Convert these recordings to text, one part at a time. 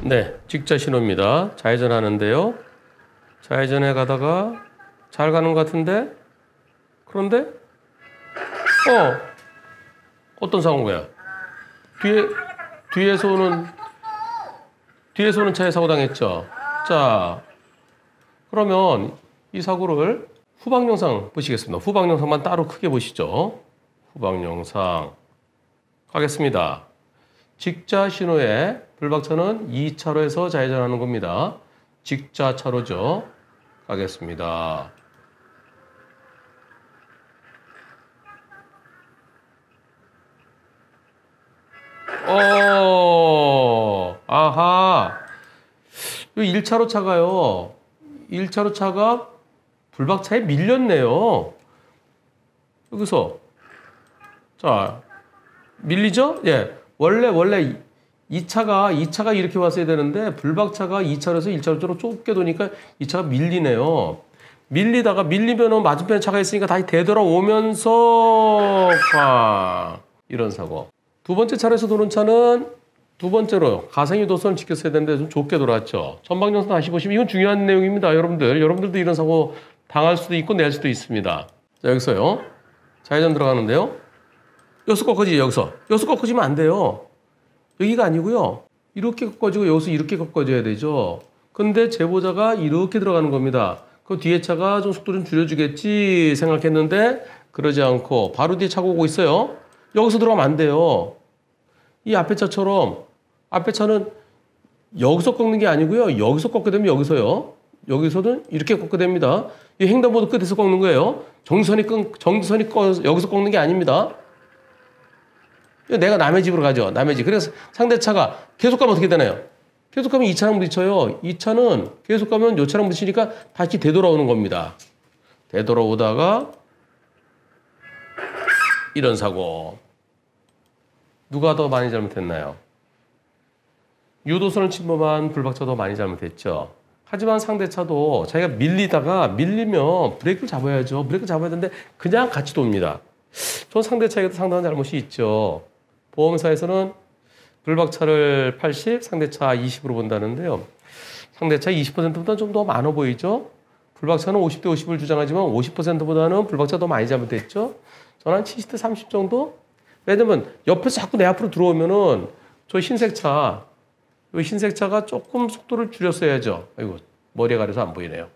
네, 직자 신호입니다. 좌회전 하는데요. 좌회전해 가다가 잘 가는 것 같은데? 그런데? 어떤 상황이야? 뒤에서 오는 차에 사고 당했죠. 자, 그러면 이 사고를 후방 영상 보시겠습니다. 후방 영상만 따로 크게 보시죠. 후방 영상 가겠습니다. 직자 신호에 불박차는 2차로에서 좌회전하는 겁니다. 직자 차로죠. 가겠습니다. 아하. 이 1차로 차가요. 1차로 차가 불박차에 밀렸네요. 여기서. 자, 밀리죠? 예. 원래 2차가 이렇게 왔어야 되는데, 불박차가 2차로에서 1차로로 좁게 도니까 2차가 밀리네요. 밀리면은 맞은편에 차가 있으니까 다시 되돌아오면서, 이런 사고. 두 번째 차로에서 도는 차는 두 번째로 가상의 도선을 지켰어야 되는데 좀 좁게 돌아왔죠. 전방 영상 다시 보시면 이건 중요한 내용입니다. 여러분들도 이런 사고 당할 수도 있고 낼 수도 있습니다. 자, 여기서요. 좌회전 들어가는데요. 여기서 꺾어지죠, 여기서. 여기서 꺾어지면 안 돼요. 여기가 아니고요. 이렇게 꺾어지고 여기서 이렇게 꺾어져야 되죠. 근데 제보자가 이렇게 들어가는 겁니다. 그 뒤에 차가 좀 속도 좀 줄여주겠지 생각했는데 그러지 않고 바로 뒤에 차가 오고 있어요. 여기서 들어가면 안 돼요. 이 앞에 차처럼 앞에 차는 여기서 꺾는 게 아니고요. 여기서 꺾게 되면 여기서요. 여기서는 이렇게 꺾게 됩니다. 이 횡단보도 끝에서 꺾는 거예요. 정선이 여기서 꺾는 게 아닙니다. 내가 남의 집으로 가죠. 남의 집. 그래서 상대 차가 계속 가면 어떻게 되나요? 계속 가면 이 차랑 부딪혀요. 이 차는 계속 가면 이 차랑 부딪히니까 다시 되돌아오는 겁니다. 되돌아오다가 이런 사고. 누가 더 많이 잘못했나요? 유도선을 침범한 불박차가 더 많이 잘못했죠. 하지만 상대차도 자기가 밀리면 브레이크를 잡아야죠. 브레이크를 잡아야 되는데 그냥 같이 돕니다. 저 상대차에도 상당한 잘못이 있죠. 보험사에서는 불박차를 80, 상대차 20으로 본다는데요. 상대차 20%보다 좀 더 많아 보이죠? 불박차는 50대 50을 주장하지만 50%보다는 불박차가 더 많이 잘못했죠? 저는 한 70대 30 정도? 왜냐면 옆에서 자꾸 내 앞으로 들어오면은 저 흰색차가 조금 속도를 줄였어야죠. 아이고, 머리가 가려서 안 보이네요.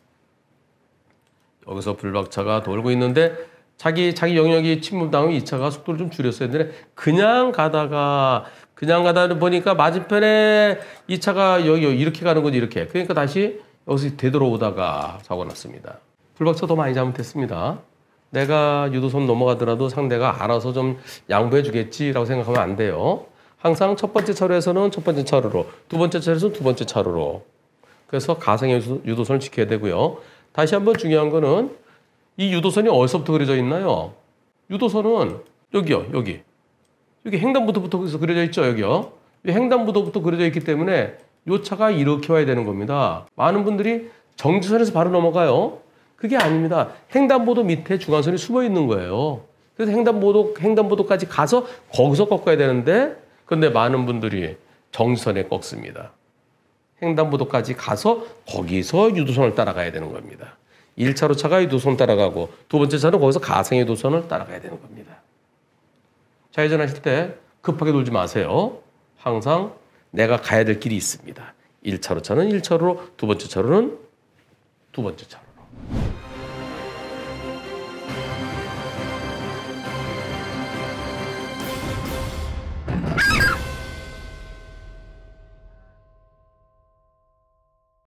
여기서 불박차가 돌고 있는데 자기 영역이 침범당하면 이 차가 속도를 좀 줄였어야 되는데 그냥 가다가 보니까 맞은편에 이 차가 여기 이렇게 가는 거지 이렇게. 그러니까 다시 여기서 되돌아오다가 사고 났습니다. 불박차 더 많이 잘못했습니다. 내가 유도선 넘어가더라도 상대가 알아서 좀 양보해 주겠지라고 생각하면 안 돼요. 항상 첫 번째 차로에서는 첫 번째 차로로, 두 번째 차로에서는 두 번째 차로로. 그래서 가상의 유도선을 지켜야 되고요. 다시 한번 중요한 거는 이 유도선이 어디서부터 그려져 있나요? 유도선은 여기요, 여기 횡단보도부터 그려져 있죠, 여기요. 이 횡단보도부터 그려져 있기 때문에 이 차가 이렇게 와야 되는 겁니다. 많은 분들이 정지선에서 바로 넘어가요. 그게 아닙니다. 횡단보도 밑에 중앙선이 숨어 있는 거예요. 그래서 횡단보도까지 가서 거기서 꺾어야 되는데, 근데 많은 분들이 정지선에 꺾습니다. 횡단보도까지 가서 거기서 유도선을 따라가야 되는 겁니다. 1차로 차가 유도선 따라가고 두 번째 차는 거기서 가상의 유도선을 따라가야 되는 겁니다. 좌회전하실 때 급하게 돌지 마세요. 항상 내가 가야 될 길이 있습니다. 1차로 차는 1차로로, 두 번째 차로는 두 번째 차로.